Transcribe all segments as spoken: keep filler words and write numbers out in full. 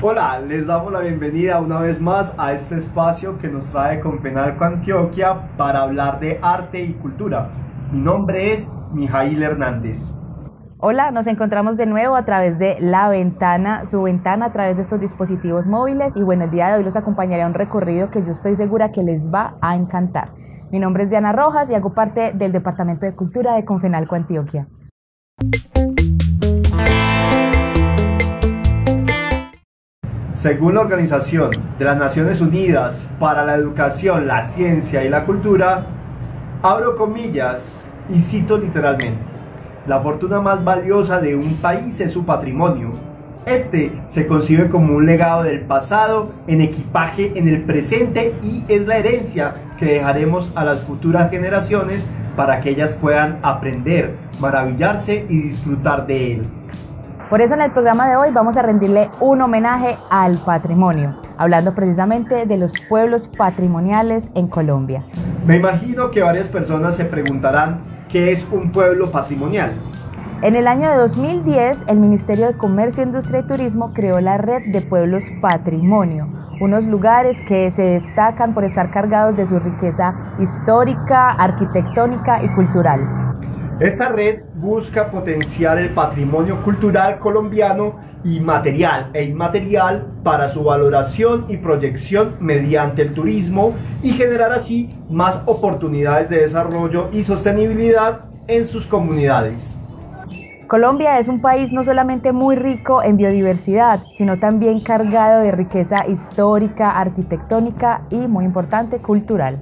Hola, les damos la bienvenida una vez más a este espacio que nos trae Confenalco Antioquia para hablar de arte y cultura. Mi nombre es Mijail Hernández. Hola, nos encontramos de nuevo a través de La Ventana, su ventana a través de estos dispositivos móviles, y bueno, el día de hoy los acompañaré a un recorrido que yo estoy segura que les va a encantar. Mi nombre es Diana Rojas y hago parte del Departamento de Cultura de Confenalco Antioquia. Según la Organización de las Naciones Unidas para la Educación, la Ciencia y la Cultura, abro comillas y cito literalmente: la fortuna más valiosa de un país es su patrimonio. Este se concibe como un legado del pasado en equipaje en el presente y es la herencia que dejaremos a las futuras generaciones para que ellas puedan aprender, maravillarse y disfrutar de él. Por eso en el programa de hoy vamos a rendirle un homenaje al patrimonio, hablando precisamente de los pueblos patrimoniales en Colombia. Me imagino que varias personas se preguntarán ¿qué es un pueblo patrimonial? En el año de dos mil diez, el Ministerio de Comercio, Industria y Turismo creó la Red de Pueblos Patrimonio, unos lugares que se destacan por estar cargados de su riqueza histórica, arquitectónica y cultural. Esta red busca potenciar el patrimonio cultural colombiano y material e inmaterial para su valoración y proyección mediante el turismo y generar así más oportunidades de desarrollo y sostenibilidad en sus comunidades. Colombia es un país no solamente muy rico en biodiversidad, sino también cargado de riqueza histórica, arquitectónica y, muy importante, cultural.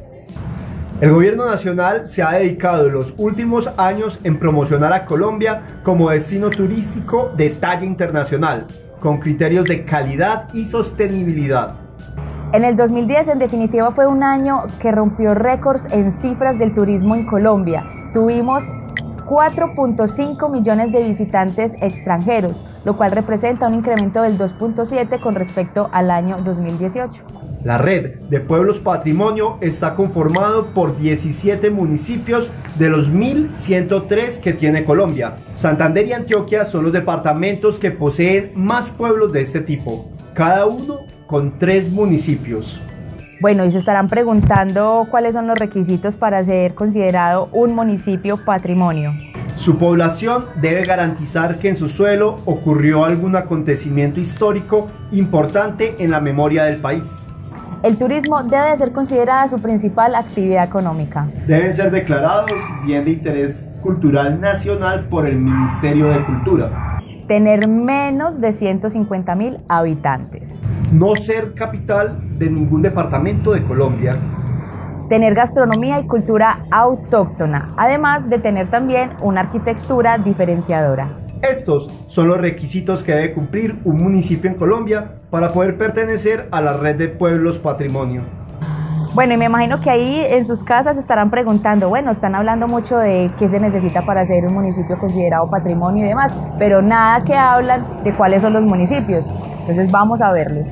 El gobierno nacional se ha dedicado en los últimos años en promocionar a Colombia como destino turístico de talla internacional, con criterios de calidad y sostenibilidad. En el dos mil diez, en definitiva, fue un año que rompió récords en cifras del turismo en Colombia. Tuvimos cuatro punto cinco millones de visitantes extranjeros, lo cual representa un incremento del dos punto siete con respecto al año dos mil dieciocho. La red de pueblos patrimonio está conformado por diecisiete municipios de los mil ciento tres que tiene Colombia. Santander y Antioquia son los departamentos que poseen más pueblos de este tipo, cada uno con tres municipios. Bueno, y se estarán preguntando cuáles son los requisitos para ser considerado un municipio patrimonio. Su población debe garantizar que en su suelo ocurrió algún acontecimiento histórico importante en la memoria del país. El turismo debe de ser considerada su principal actividad económica. Deben ser declarados bien de interés cultural nacional por el Ministerio de Cultura. Tener menos de ciento cincuenta mil habitantes. No ser capital de ningún departamento de Colombia. Tener gastronomía y cultura autóctona, además de tener también una arquitectura diferenciadora. Estos son los requisitos que debe cumplir un municipio en Colombia para poder pertenecer a la red de pueblos patrimonio. Bueno, y me imagino que ahí en sus casas estarán preguntando, bueno, están hablando mucho de qué se necesita para ser un municipio considerado patrimonio y demás, pero nada que hablan de cuáles son los municipios. Entonces vamos a verlos.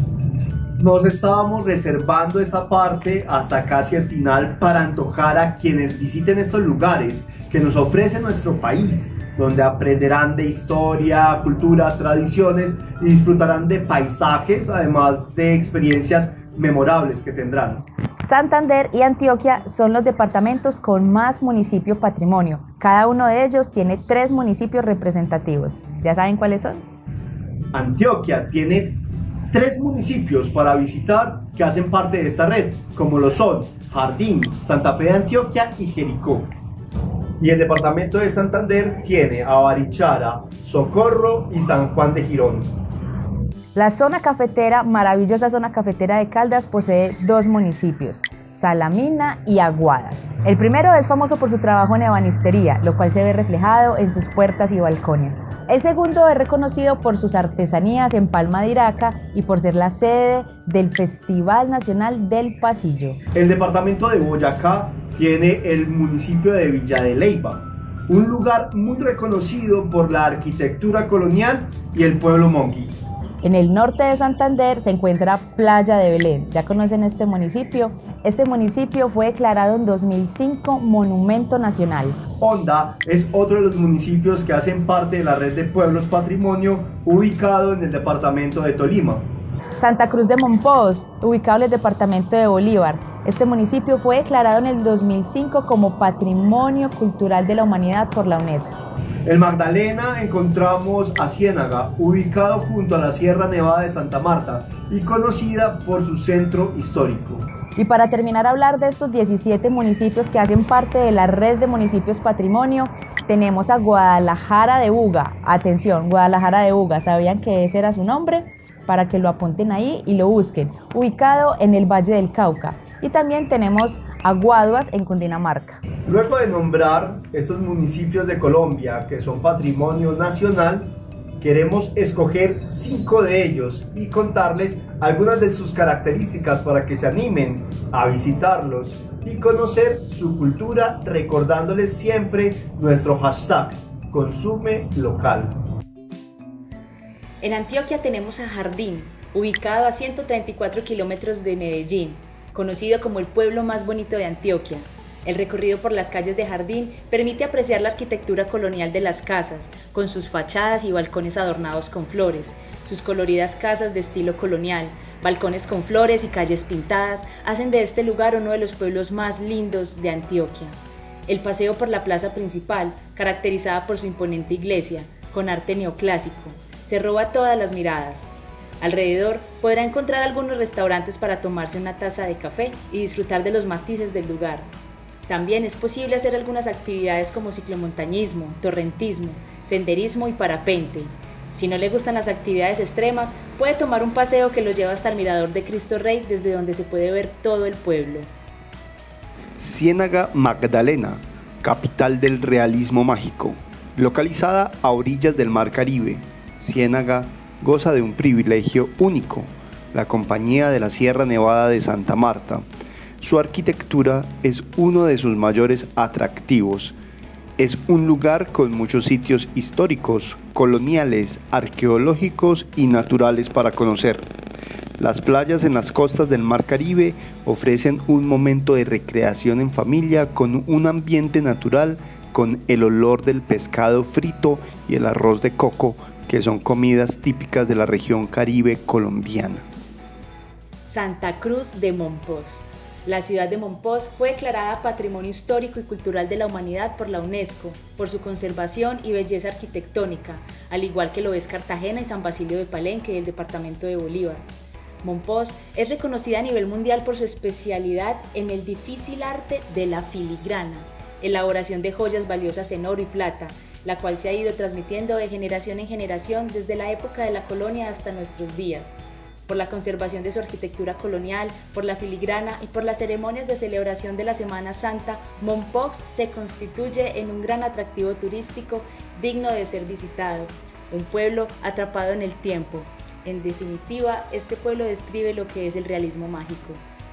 Nos estábamos reservando esta parte hasta casi el final para antojar a quienes visiten estos lugares que nos ofrece nuestro país, donde aprenderán de historia, cultura, tradiciones y disfrutarán de paisajes, además de experiencias memorables que tendrán. Santander y Antioquia son los departamentos con más municipio patrimonio. Cada uno de ellos tiene tres municipios representativos. ¿Ya saben cuáles son? Antioquia tiene tres municipios para visitar que hacen parte de esta red, como lo son Jardín, Santa Fe de Antioquia y Jericó. Y el departamento de Santander tiene a Barichara, Socorro y San Juan de Girón. La zona cafetera, maravillosa zona cafetera de Caldas, posee dos municipios, Salamina y Aguadas. El primero es famoso por su trabajo en ebanistería, lo cual se ve reflejado en sus puertas y balcones. El segundo es reconocido por sus artesanías en Palma de Iraca y por ser la sede del Festival Nacional del Pasillo. El departamento de Boyacá tiene el municipio de Villa de Leyva, un lugar muy reconocido por la arquitectura colonial y el pueblo monguí. En el norte de Santander se encuentra Playa de Belén. ¿Ya conocen este municipio? Este municipio fue declarado en dos mil cinco Monumento Nacional. Honda es otro de los municipios que hacen parte de la red de pueblos patrimonio ubicado en el departamento de Tolima. Santa Cruz de Mompox, ubicado en el departamento de Bolívar. Este municipio fue declarado en el dos mil cinco como Patrimonio Cultural de la Humanidad por la UNESCO. En Magdalena encontramos a Ciénaga, ubicado junto a la Sierra Nevada de Santa Marta y conocida por su centro histórico. Y para terminar a hablar de estos diecisiete municipios que hacen parte de la red de municipios patrimonio, tenemos a Guadalajara de Buga. Atención, Guadalajara de Buga, ¿sabían que ese era su nombre? Para que lo apunten ahí y lo busquen, ubicado en el Valle del Cauca. Y también tenemos a Guaduas en Cundinamarca. Luego de nombrar estos municipios de Colombia que son patrimonio nacional, queremos escoger cinco de ellos y contarles algunas de sus características para que se animen a visitarlos y conocer su cultura, recordándoles siempre nuestro hashtag Consume Local. En Antioquia tenemos a Jardín, ubicado a ciento treinta y cuatro kilómetros de Medellín, conocido como el pueblo más bonito de Antioquia. El recorrido por las calles de Jardín permite apreciar la arquitectura colonial de las casas, con sus fachadas y balcones adornados con flores. Sus coloridas casas de estilo colonial, balcones con flores y calles pintadas, hacen de este lugar uno de los pueblos más lindos de Antioquia. El paseo por la plaza principal, caracterizada por su imponente iglesia, con arte neoclásico, se roba todas las miradas. Alrededor podrá encontrar algunos restaurantes para tomarse una taza de café y disfrutar de los matices del lugar. También es posible hacer algunas actividades como ciclomontañismo, torrentismo, senderismo y parapente. Si no le gustan las actividades extremas, puede tomar un paseo que lo lleva hasta el Mirador de Cristo Rey, desde donde se puede ver todo el pueblo. Ciénaga Magdalena, capital del realismo mágico. Localizada a orillas del Mar Caribe, Ciénaga goza de un privilegio único, la compañía de la Sierra Nevada de Santa Marta. Su arquitectura es uno de sus mayores atractivos. Es un lugar con muchos sitios históricos, coloniales, arqueológicos y naturales para conocer. Las playas en las costas del Mar Caribe ofrecen un momento de recreación en familia con un ambiente natural, con el olor del pescado frito y el arroz de coco, que son comidas típicas de la región Caribe colombiana. Santa Cruz de Mompox. La ciudad de Mompox fue declarada Patrimonio Histórico y Cultural de la Humanidad por la UNESCO, por su conservación y belleza arquitectónica, al igual que lo es Cartagena y San Basilio de Palenque del departamento de Bolívar. Mompox es reconocida a nivel mundial por su especialidad en el difícil arte de la filigrana, elaboración de joyas valiosas en oro y plata, la cual se ha ido transmitiendo de generación en generación desde la época de la colonia hasta nuestros días. Por la conservación de su arquitectura colonial, por la filigrana y por las ceremonias de celebración de la Semana Santa, Mompox se constituye en un gran atractivo turístico digno de ser visitado, un pueblo atrapado en el tiempo. En definitiva, este pueblo describe lo que es el realismo mágico.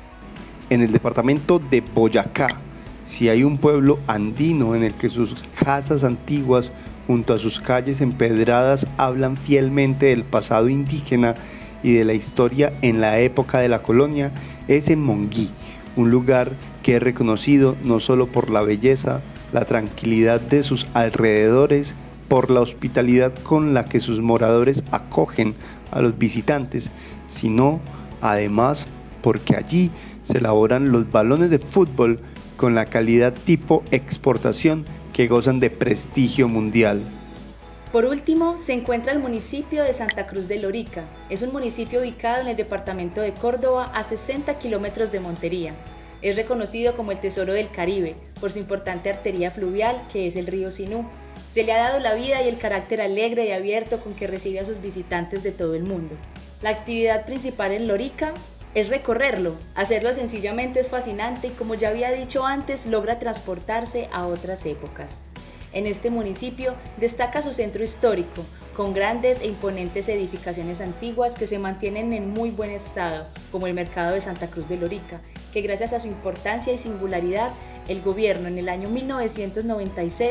En el departamento de Boyacá, si hay un pueblo andino en el que sus casas antiguas junto a sus calles empedradas hablan fielmente del pasado indígena y de la historia en la época de la colonia, es en Monguí, un lugar que es reconocido no solo por la belleza, la tranquilidad de sus alrededores, por la hospitalidad con la que sus moradores acogen a los visitantes, sino además porque allí se elaboran los balones de fútbol con la calidad tipo exportación que gozan de prestigio mundial. Por último, se encuentra el municipio de Santa Cruz de Lorica. Es un municipio ubicado en el departamento de Córdoba, a sesenta kilómetros de Montería. Es reconocido como el tesoro del Caribe por su importante arteria fluvial, que es el río Sinú. Se le ha dado la vida y el carácter alegre y abierto con que recibe a sus visitantes de todo el mundo. La actividad principal en Lorica es recorrerlo. Hacerlo sencillamente es fascinante y, como ya había dicho antes, logra transportarse a otras épocas. En este municipio destaca su centro histórico, con grandes e imponentes edificaciones antiguas que se mantienen en muy buen estado, como el mercado de Santa Cruz de Lorica, que gracias a su importancia y singularidad, el gobierno en el año mil novecientos noventa y seis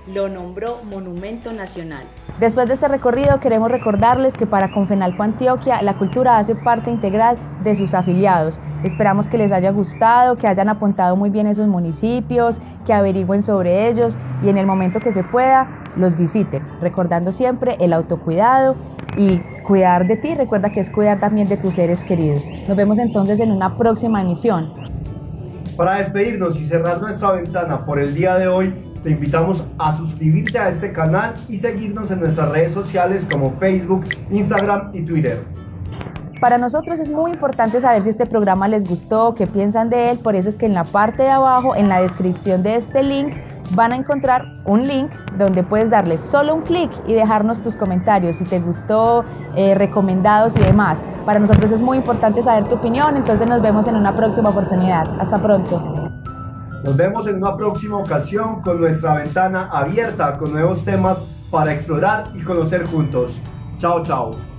lo nombró Monumento Nacional. Después de este recorrido queremos recordarles que para Confenalco Antioquia la cultura hace parte integral de sus afiliados. Esperamos que les haya gustado, que hayan apuntado muy bien esos municipios, que averigüen sobre ellos y en el momento que se pueda los visiten, recordando siempre el autocuidado y cuidar de ti. Recuerda que es cuidar también de tus seres queridos. Nos vemos entonces en una próxima emisión. Para despedirnos y cerrar nuestra ventana por el día de hoy, te invitamos a suscribirte a este canal y seguirnos en nuestras redes sociales como Facebook, Instagram y Twitter. Para nosotros es muy importante saber si este programa les gustó, qué piensan de él, por eso es que en la parte de abajo, en la descripción de este link, van a encontrar un link donde puedes darle solo un clic y dejarnos tus comentarios, si te gustó, eh, recomendados y demás. Para nosotros es muy importante saber tu opinión, entonces nos vemos en una próxima oportunidad. Hasta pronto. Nos vemos en una próxima ocasión con nuestra ventana abierta con nuevos temas para explorar y conocer juntos. Chao, chao.